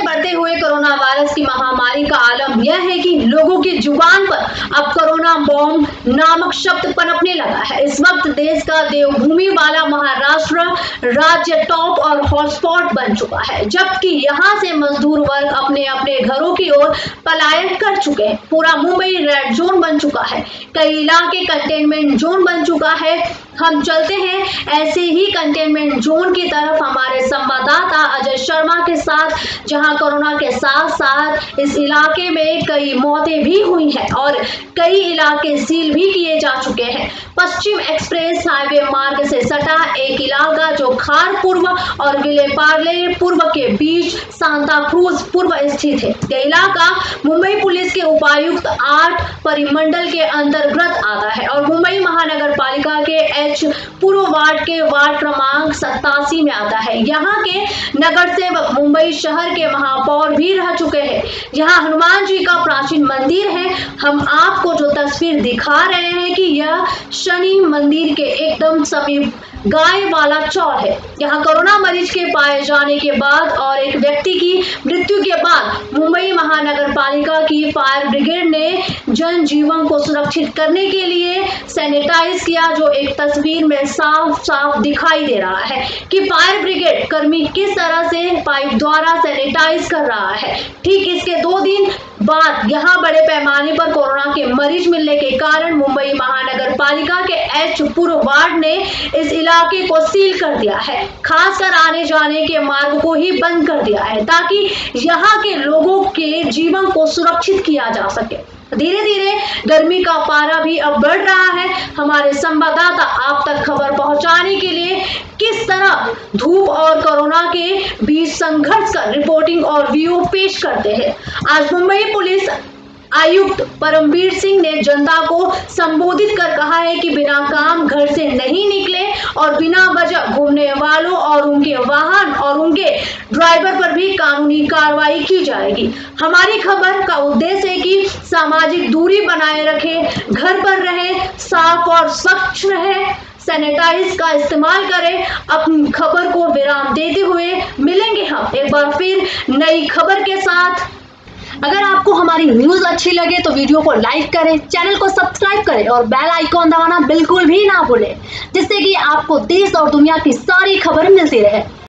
बढ़ते हुए corona virus की महामारी का आलम यह है कि लोगों की जुबान पर अब कोरोना बॉम्ब नामक शब्द पनपने लगा है। इस वक्त देश का देवभूमि वाला महाराष्ट्र राज्य टॉप और हॉटस्पॉट बन चुका है, जबकि यहां से मजदूर वर्ग अपने अपने घरों की ओर पलायन कर चुके हैं। पूरा मुंबई रेड जोन बन चुका है, कई इलाके कंटेनमेंट जोन बन चुका है। हम चलते हैं ऐसे ही कंटेनमेंट जोन की तरफ हमारे संवाददाता अजय शर्मा के साथ, जहां कोरोना के साथ साथ इस इलाके में कई मौतें भी हुई हैं और कई इलाके सील भी किए जा चुके हैं। पश्चिम एक्सप्रेस हाईवे मार्ग से सटा एक इलाका जो खार पूर्व और विलेपार्ले पूर्व के बीच सांता क्रूज पूर्व स्थित है। यह इलाका मुंबई पुलिस के उपायुक्त 8 परिमंडल के अंतर्गत आता है और मुंबई महानगर पालिका के पूर्व वार्ड के वार्ड क्रमांक 87 में आता है। यहाँ के नगर सेवक मुंबई शहर के महापौर भी रह चुके हैं। यहाँ हनुमान जी का प्राचीन मंदिर है। हम आपको जो तस्वीर दिखा रहे हैं कि यह शनि मंदिर के एकदम समीप गाय वाला चौर है। यहाँ कोरोना मरीज के पाए जाने के बाद और एक व्यक्ति की मृत्यु के बाद मुंबई महानगर पालिका की फायर ब्रिगेड ने जनजीवन को सुरक्षित करने के लिए सैनिटाइज किया, जो एक तस्वीर में साफ साफ दिखाई दे रहा है कि फायर ब्रिगेड कर्मी किस तरह से पाइप द्वारा सैनिटाइज कर रहा है। ठीक इसके 2 दिन बाद यहाँ बड़े पैमाने पर कोरोना के मरीज मिलने के कारण मुंबई महानगर पालिका के एच पूर्व वार्ड ने इस इलाके को सील कर दिया है। खासकर आने जाने के मार्ग को ही बंद कर दिया है ताकि यहाँ के लोगों के जीवन को सुरक्षित किया जा सके। धीरे धीरे गर्मी का पारा भी अब बढ़ रहा है। हमारे संवाददाता आप तक खबर पहुंचाने के लिए किस तरह धूप और कोरोना के बीच संघर्ष कर रिपोर्टिंग और व्यू पेश करते हैं। आज मुंबई पुलिस आयुक्त परमवीर सिंह ने जनता को संबोधित कर कहा है कि बिना काम घर से नहीं निकले और बिना वजह घूमने वालों और उनके वाहन और उनके ड्राइवर पर भी कानूनी कार्रवाई की जाएगी। हमारी खबर का उद्देश्य है कि सामाजिक दूरी बनाए रखें, घर पर रहें, साफ और स्वच्छ रहें, सैनिटाइज का इस्तेमाल करें। अपनी खबर को विराम देते हुए मिलेंगे हम एक बार फिर नई खबर के साथ। अगर आपको हमारी न्यूज अच्छी लगे तो वीडियो को लाइक करें, चैनल को सब्सक्राइब करें और बेल आइकॉन दबाना बिल्कुल भी ना भूलें, जिससे कि आपको देश और दुनिया की सारी खबर मिलती रहे।